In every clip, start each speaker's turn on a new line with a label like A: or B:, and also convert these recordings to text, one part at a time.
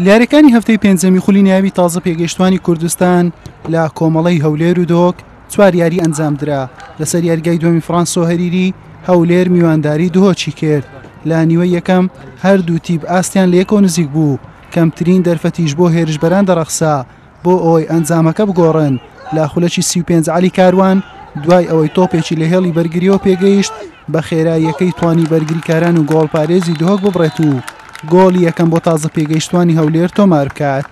A: لیارەکانی هەفتەی پێنجەمی خولی ناوی تازە پێگەیشتوانی کوردستان لە کۆمەڵەی هەولێر و دۆک چوار یاری ئەنجامدرا. لەسەر یاریگای دووەمی فڕانسۆ هەریری هەولێر میوانداری دهۆچی کرد. لە نیوەی یەکەم هەردوو تیپ ئاستیان لە یەکەوە نزیک بوو. کەمترین دەرفەتیش بۆ هێرشبەران دەڕەخسا بۆ ئەوەی ئەنجامەکە بگۆڕن. لە خولەکی 35 عەلی کاروان دوای ئەوەی تۆپێکی لە هێڵی بەرگریەوە پێگەیشت بە خێراییەکەی توانی بەرگریکاران و گۆڵپارێزی دهۆک ببڕێت و گۆڵی یەکەم بۆ تازە پێگەیشتوانی هەولێر تۆمار بکات.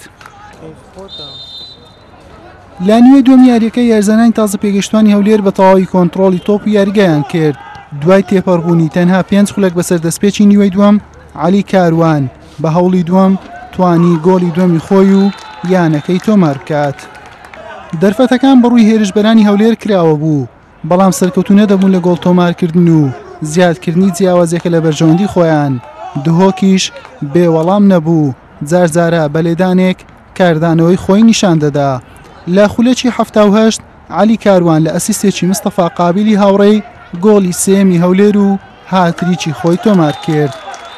A: لە نیوەی دووەم یاریەکە یارزانانی تازە پێگەیشتوانی هەولێر بە تەواوی کۆنتڕۆڵی تۆپ و یاریگایان کرد. دوای تێپەڕبوونی تەنها 5 خولەک بەسەر دەستپێکی نیوەی دووەم عەلی کاروان بە هەوڵی دووەم توانی گۆڵی دووەمی خۆی و یانەکەی تۆمار بکات. دەرفەتەکان بەڕووی هێرشبەرانی هەولێر کراوە بوو، بەڵام سەرکەوتو نەدەبوون لە گۆڵ تۆمارکردن و زیادکردنی جیاوازێکە لە بەرژەوەندی خۆیان. دهۆکیش بێوەڵام نەبوو، جارجارە بەلێدانێک کاردانەوەی خۆی نیشان دەدا. لە خولەکی 78 عەلی کاروان لە ئەسیستێکی مستەفا قابیلی هاوڕێی گۆڵی سێمی هەولێر و هاتریکی خۆی تۆمار کرد.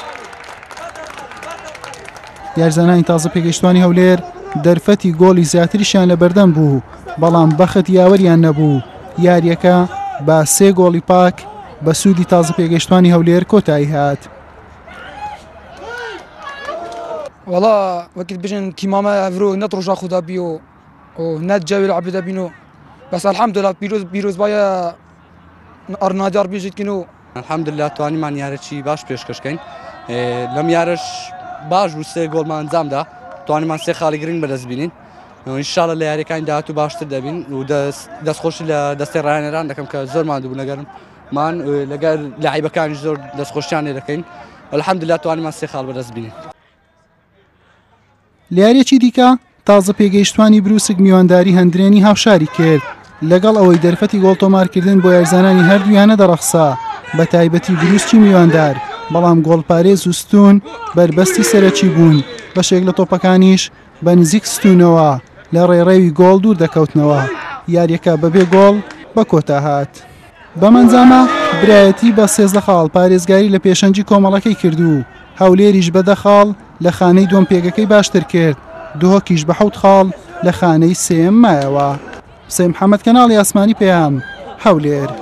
A: یارزانانی تازە پێگەیشتوانی هەولێر دەرفەتی گۆڵی زیاتریشیان لە بەردەم بوو، بەڵام بەخت یاوەریان نەبوو. یاریەکە بە 3 گۆڵی پاک بە سوودی تازە پێگەیشتوانی هەولێر کۆتایی هات.
B: والله وقت بجن تیمامه افرو نت رجا خدا بيو و نت جاوي لعب دا بينو بس الحمد لله بيروز بايا ارنادار بيجيت كنو
C: الحمد لله تواني من يارشي باش بيشكش كاين لم يارش باش وسه جول ما انزام دا تواني من سه خالي جرين بدز بينين ان شاء الله اللي كاين داتو باش تدبين ودس خوش لدست رانران دكم كزور ما دوبنا قرن مان لقى لعيبه كان زور دس خوشاني لكن الحمد لله تواني من سه خال بدز بينين.
A: لیارێکی دیکە تازە پێگەیشتوانی بروسک میوانداری هەندرێنی هاوشاری کرد لەگەڵ ئەوەی دەرفەتی گۆڵ تۆمارکردن بۆ یارزانانی هەردوویانە دەڕەخسا بە تایبەتی بروسکی میواندار، بەڵام گۆڵپارێز و ستون بربەستی سەرەکی بوون. بەشێک لە تۆپەکانیش بە نزیک ستونەوە لە ڕێڕێوی گۆڵ دوور دەکەوتنەوە. یاریەکە بەبێ گۆڵ بە کۆتا هات. بەمەنجامە برایەتی بە 13 خاڵ پارێزگاری لە پێشەنجی کۆمەڵەکەی کردو. هەولێریش بە 10 خاڵ لە خانەی دووەم پێگەکەی باشتر کرد. دهۆکیش بە 7 خاڵ لە خانەی سێم مایەوە. حوسێن محەممەد کەناڵی ئاسمانی پێیان هەولێر.